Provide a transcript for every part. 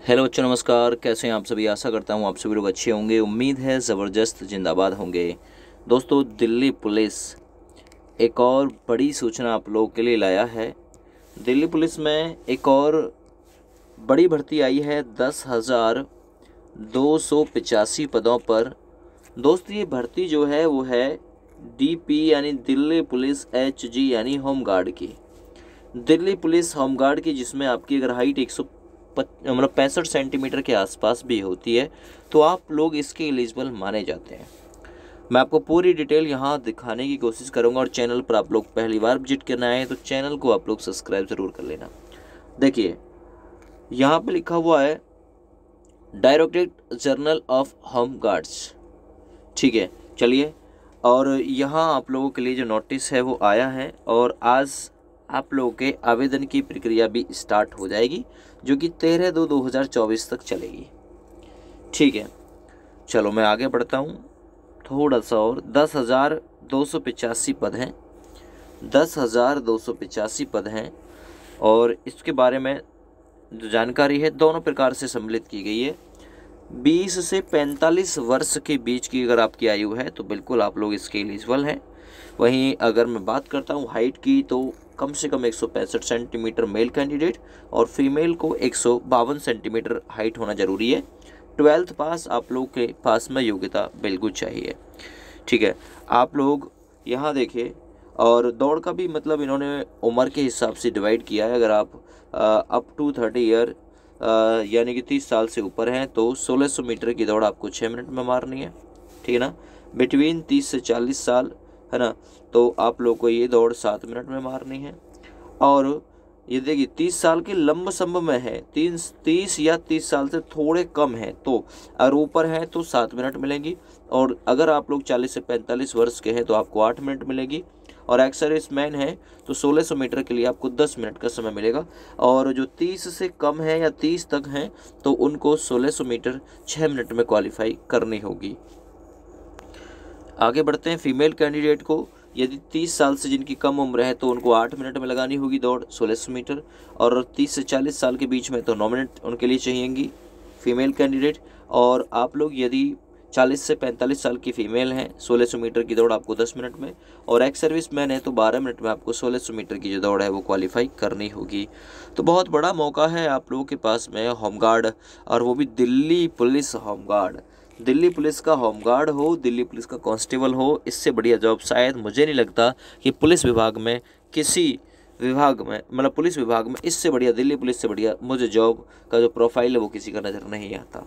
Hello बच्चों, नमस्कार। कैसे हैं आप सभी? आशा करता हूँ आप सभी लोग अच्छे होंगे। उम्मीद है ज़बरदस्त जिंदाबाद होंगे। दोस्तों, दिल्ली पुलिस एक और बड़ी सूचना आप लोगों के लिए लाया है। दिल्ली पुलिस में एक और बड़ी भर्ती आई है 10,285 पदों पर। दोस्तों, ये भर्ती जो है वो है DP यानी दिल्ली पुलिस HG यानी होमगार्ड की। दिल्ली पुलिस होमगार्ड की, जिसमें आपकी अगर हाइट 65 सेंटीमीटर के आसपास भी होती है तो आप लोग इसके एलिजिबल माने जाते हैं। मैं आपको पूरी डिटेल यहाँ दिखाने की कोशिश करूँगा और चैनल पर आप लोग पहली बार विजिट करना आए तो चैनल को आप लोग सब्सक्राइब ज़रूर कर लेना। देखिए, यहाँ पे लिखा हुआ है directorate general of home guards. ठीक है, चलिए। और यहाँ आप लोगों के लिए जो नोटिस है वो आया है और आज आप लोगों के आवेदन की प्रक्रिया भी स्टार्ट हो जाएगी, जो कि 13/2/2024 तक चलेगी। ठीक है, चलो मैं आगे बढ़ता हूँ थोड़ा सा। और 10,285 पद हैं। 10,285 पद हैं और इसके बारे में जो जानकारी है दोनों प्रकार से सम्मिलित की गई है। 20 से 45 वर्ष के बीच की अगर आपकी आयु है तो बिल्कुल आप लोग इसके एलिजिबल हैं। वहीं अगर मैं बात करता हूँ हाइट की, तो कम से कम 165 सेंटीमीटर मेल कैंडिडेट और फीमेल को 152 सेंटीमीटर हाइट होना ज़रूरी है। 12th पास आप लोग के पास में योग्यता बिल्कुल चाहिए। ठीक है, आप लोग यहाँ देखिए। और दौड़ का भी मतलब इन्होंने उम्र के हिसाब से डिवाइड किया है। अगर आप अप टू 30 ईयर यानी कि 30 साल से ऊपर हैं तो 1600 मीटर की दौड़ आपको 6 मिनट में मारनी है। ठीक है ना। बिटवीन 30 से 40 साल है ना, तो आप लोग को ये दौड़ 7 मिनट में मारनी है। और ये देखिए 30 साल के लंब समूह में है, 30 या 30 साल से थोड़े कम है तो अगर ऊपर है तो 7 मिनट मिलेंगी। और अगर आप लोग 40 से 45 वर्ष के हैं तो आपको 8 मिनट मिलेगी। और एक्स सर्विस मैन है तो 1600 मीटर के लिए आपको 10 मिनट का समय मिलेगा। और जो 30 से कम है या 30 तक हैं तो उनको 1600 मीटर 6 मिनट में क्वालिफाई करनी होगी। आगे बढ़ते हैं। फीमेल कैंडिडेट को यदि 30 साल से जिनकी कम उम्र है तो उनको 8 मिनट में लगानी होगी दौड़ 1600 मीटर। और 30 से 40 साल के बीच में तो 9 मिनट उनके लिए चाहिएंगी फीमेल कैंडिडेट। और आप लोग यदि 40 से 45 साल की फीमेल हैं 1600 मीटर की दौड़ आपको 10 मिनट में। और एक्स सर्विस मैन है तो 12 मिनट में आपको 1600 मीटर की जो दौड़ है वो क्वालिफाई करनी होगी। तो बहुत बड़ा मौका है आप लोगों के पास में होमगार्ड, और वो भी Delhi police home guard. Delhi police का होमगार्ड हो, दिल्ली पुलिस का कांस्टेबल हो, इससे बढ़िया जॉब शायद मुझे नहीं लगता कि पुलिस विभाग में किसी विभाग में, मतलब पुलिस विभाग में इससे बढ़िया, दिल्ली पुलिस से बढ़िया मुझे जॉब का जो प्रोफाइल है वो किसी का नज़र नहीं आता।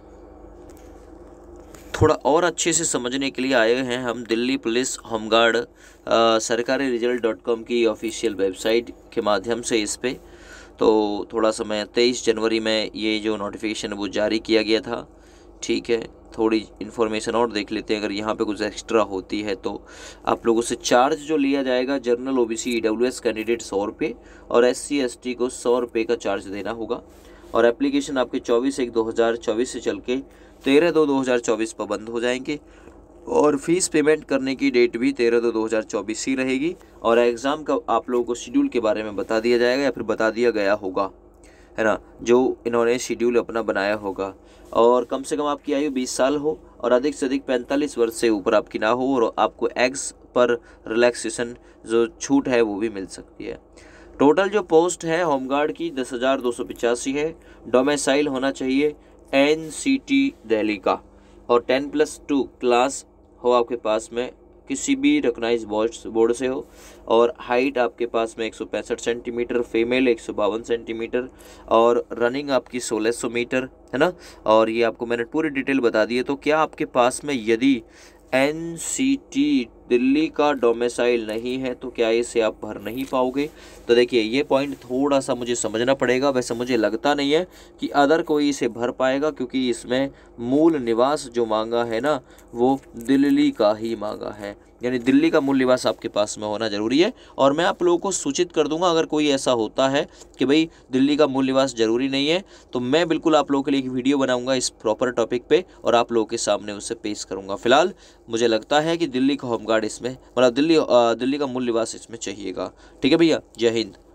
थोड़ा और अच्छे से समझने के लिए आए हैं हम दिल्ली पुलिस होमगार्ड सरकारी रिजल्ट.com की ऑफिशियल वेबसाइट के माध्यम से इस पे। तो थोड़ा सा मैं 23 जनवरी में ये जो नोटिफिकेशन वो जारी किया गया था। ठीक है, थोड़ी इन्फॉर्मेशन और देख लेते हैं। अगर यहाँ पे कुछ एक्स्ट्रा होती है तो आप लोगों से चार्ज जो लिया जाएगा, जनरल OBC EWS कैंडिडेट 100 रुपये और SC ST को 100 रुपये का चार्ज देना होगा। और एप्लीकेशन आपके 24/1/2024 से चल के 13/2/2024 पर बंद हो जाएंगे। और फीस पेमेंट करने की डेट भी 13/2/2024 ही रहेगी। और एग्ज़ाम का आप लोगों को शेड्यूल के बारे में बता दिया जाएगा या फिर बता दिया गया होगा, है ना, जो इन्होंने शेड्यूल अपना बनाया होगा। और कम से कम आपकी आयु 20 साल हो और अधिक से अधिक 45 वर्ष से ऊपर आपकी ना हो। और आपको एग्स पर रिलैक्सेशन जो छूट है वो भी मिल सकती है। टोटल जो पोस्ट है होमगार्ड की 10,285 है। डोमिसाइल होना चाहिए NCT दिल्ली का और 10+2 क्लास हो आपके पास में, किसी भी रिकॉग्नाइज बोर्ड से हो। और हाइट आपके पास में 165 सेंटीमीटर, फीमेल 152 सेंटीमीटर और रनिंग आपकी 1600 मीटर, है ना। और ये आपको मैंने पूरी डिटेल बता दी है। तो क्या आपके पास में यदि NCT दिल्ली का डोमिसाइल नहीं है तो क्या इसे आप भर नहीं पाओगे? तो देखिए, ये पॉइंट थोड़ा सा मुझे समझना पड़ेगा। वैसे मुझे लगता नहीं है कि अदर कोई इसे भर पाएगा, क्योंकि इसमें मूल निवास जो मांगा है ना वो दिल्ली का ही मांगा है, यानी दिल्ली का मूल निवास आपके पास में होना ज़रूरी है। और मैं आप लोगों को सूचित कर दूंगा अगर कोई ऐसा होता है कि भाई दिल्ली का मूल निवास ज़रूरी नहीं है तो मैं बिल्कुल आप लोगों के लिए एक वीडियो बनाऊंगा इस प्रॉपर टॉपिक पे और आप लोगों के सामने उसे पेश करूंगा। फिलहाल मुझे लगता है कि दिल्ली का होमगार्ड इसमें, मतलब दिल्ली का मूल निवास इसमें चाहिएगा। ठीक है भैया, जय हिंद।